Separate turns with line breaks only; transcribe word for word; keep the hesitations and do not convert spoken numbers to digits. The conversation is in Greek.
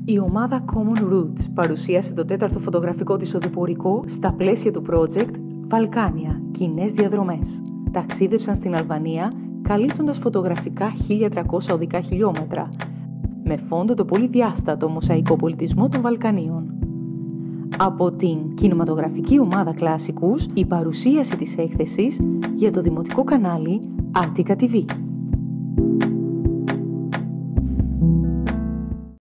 Η ομάδα Common Roots παρουσίασε το τέταρτο φωτογραφικό της οδηπορικό στα πλαίσια του project Βαλκάνια, κοινές διαδρομές. Ταξίδευσαν στην Αλβανία, καλύπτοντας φωτογραφικά χίλια τριακόσια οδικά χιλιόμετρα, με φόντο το πολυδιάστατο μοσαϊκό πολιτισμό των Βαλκανίων. Από την κινηματογραφική ομάδα Κλάσικους, η παρουσίαση της έκθεσης για το δημοτικό κανάλι Attica τι βι.